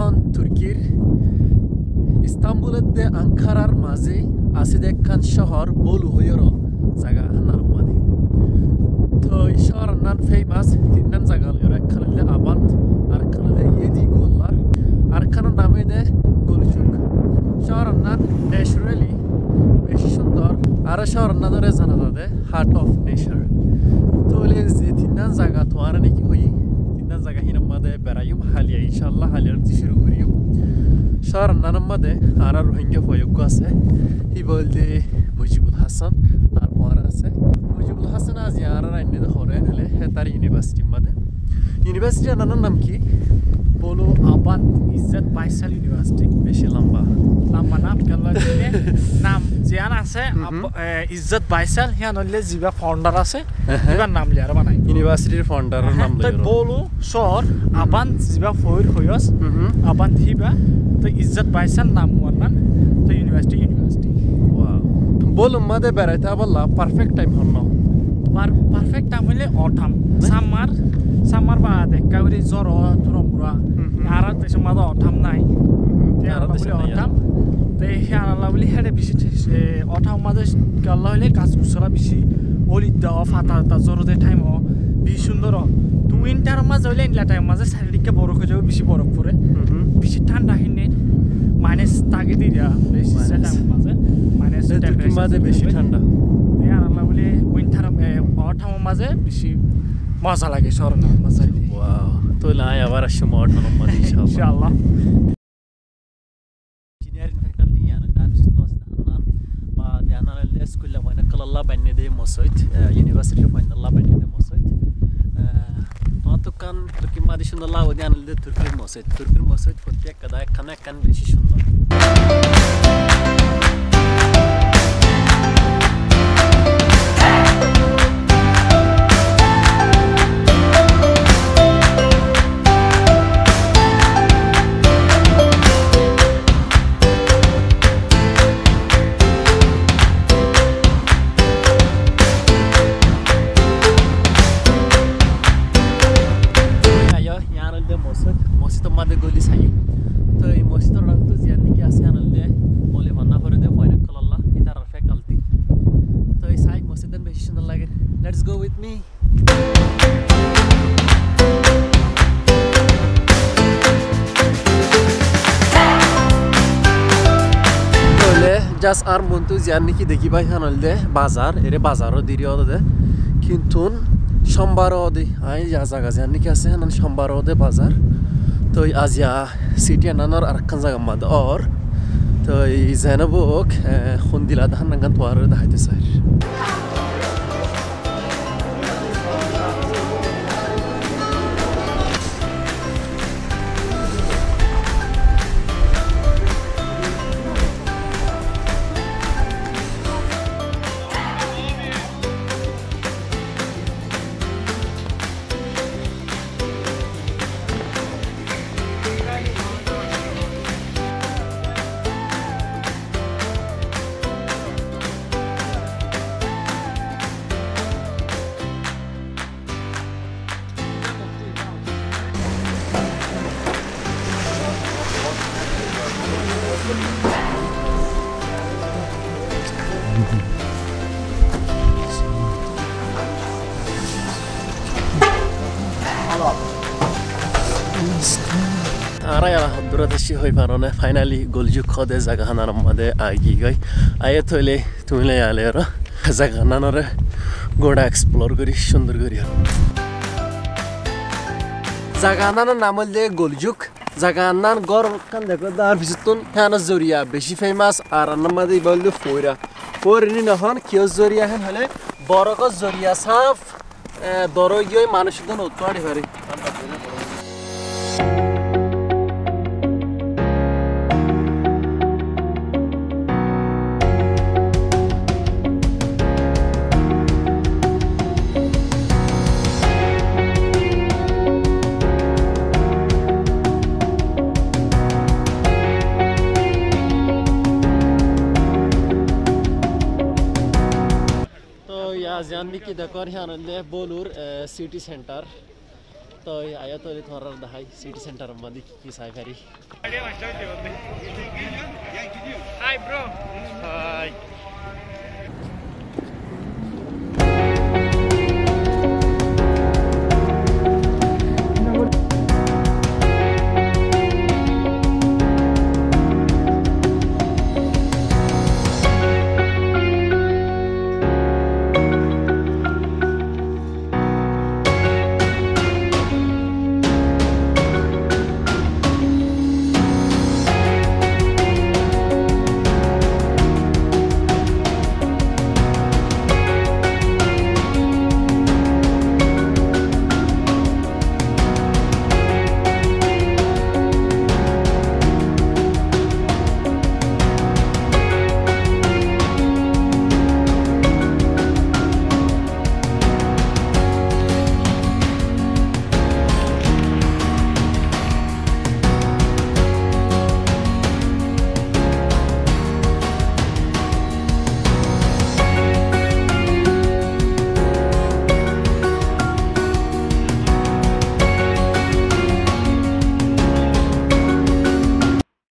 এখন তুর্কির ইস্তাম্বুলের আঙ্কারার মাঝে আছে একখান শহর বলু হইর জায়গা হান্নার মাঝে তো এই শহর নাম ফেমাস তিনখান জায়গা হইর একখান হইলে আবান্ত আর একখান হইলে ইয়েদি গোল্লার আর একখানের নাম হইলে গলজুক শহর নাম ন্যাচারালি বেশি সুন্দর আর শহর নাম ধরে জানা যাবে হার্ট অফ নেচার তো হইলে যে তিনখান জায়গা তো আর নাকি হই তিনখান জায়গা হিনার মাঝে বেড়াইম হালিয়া ইনশাল্লাহ হালিয়ার শুরু করিম শহর নামের মধ্যে আর রোহিঙ্গা প্রয়োগ আছে ই বলতে মুজিবুল হাসান আর পর আছে মুজিবুল হাসান আজ আর আইনে ধরে হলে তার ইউনিভার্সিটির মধ্যে ইউনিভার্সিটির নাম কি বলো আবান ইজ্জত বাইসাল ইউনিভার্সিটি বেশি লম্বা নাম কেন নাম জিয়ান আছে ইজ্জত বাইসাল হিয়ান হইলে জিবা ফাউন্ডার আছে এবার নাম লিয়ার বানাই ইউনিভার্সিটির ফাউন্ডারের নাম তো বলো শহর আবান জিবা ফইর হইস আবান হিবা তো ইজ্জত বাইসাল নাম ওয়ান তো ইউনিভার্সিটি ওয়াও বলো মধ্যে বেড়াইতে বললা পারফেক্ট টাইম হন না পারফেক্ট টাইম হইলে অটাম সামার বা দেখা করি জ্বর তুরমুরা আর দেশের মাঝে অটাম নাই অটাম তো সেই আল্লাহ বলি হেঁটে বেশি অটাম মাঝে আল্লাহ হইলে গাছ গুছরা বেশি অলি দেওয়া ফাটা জ্বর যে টাইম বেশি সুন্দর তো উইন্টার মাঝে হইলে ইনলা টাইম মাঝে চারিদিকে বরফ হয়ে যাবে বেশি বরফ পরে বেশি ঠান্ডা হিনে মাইনাস তাকে দিয়ে দেওয়া বেশি টাইম মাঝে মাইনাস মাঝে বেশি ঠান্ডা আল্লাহ বলি উইন্টার অটামের মাঝে বেশি মজা লাগে শহরের মাঝে ওয়াও তো লাই আবার আসছে অটামের মাঝে ইনশাআল্লাহ engineering faculty yani karşı dostlarından ba diyanarlı eskulla bana kalalla benne de mosoit university finalla benne de mosoit tukan Türkiye madişundallah o diyanarlı Türkiye mosoit fotiya kadar kan beşi şunlar মসজিদের মাঝে গলি সাইম তো এই মসজিদের রং তো জিয়ার নাকি আছে আনলে বলে ভান্না করে দে পয়না কল্লাহ ইতার ফ্যাকাল্টি তো এই সাই মসজিদের বেশি সুন্দর লাগে লেটস গো উইথ মি বলে জাস্ট আর মন্তু জিয়ার নাকি দেখি ভাই আনলে বাজার এরে বাজারও দিরিও দে কিন্তু সোমবারও দে আই যা জায়গা জিয়ার নাকি আছে হান সোমবারও দে বাজার তো আজিয়া সিটি আনানোর আরেকখান জায়গা মাদ আর তো এই জানাবক খুন্দিলা ধান নাঙ্গান তোয়ার দেখাইতে চাই Araya burada şey hoy parone finally golcu kode zagahanar made agi gay aye tole tumile yalero zagahanare goda explore kori সুন্দর kori zagahanar নাম হলে গোলজুক জাগানার গর কান দেখো দার ভিতন হানা জরিয়া বেশি ফেমাস আর নামাদি বললো ফোরনি নহন কিও জরিয়া হেন হলে বড়ক জরিয়া সাফ দরগিয় মানুষজন উৎপাড়ি পারে जानवी की देखो यहाँ बोलूर सिटी सेंटर तो आया तो थोड़ा दहाई सिटी सेंटर मदी की साइफरी Hi bro. Hi.